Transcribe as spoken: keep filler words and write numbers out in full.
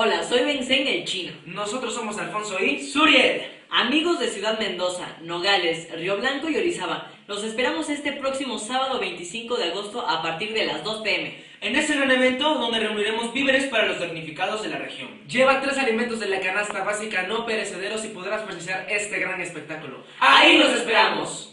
Hola, soy Benzén el Chino. Nosotros somos Alfonso y Suriel. Amigos de Ciudad Mendoza, Nogales, Río Blanco y Orizaba, los esperamos este próximo sábado veinticinco de agosto a partir de las dos pe eme. En este gran evento donde reuniremos víveres para los damnificados de la región. Lleva tres alimentos de la canasta básica no perecederos y podrás presenciar este gran espectáculo. ¡Ahí los esperamos!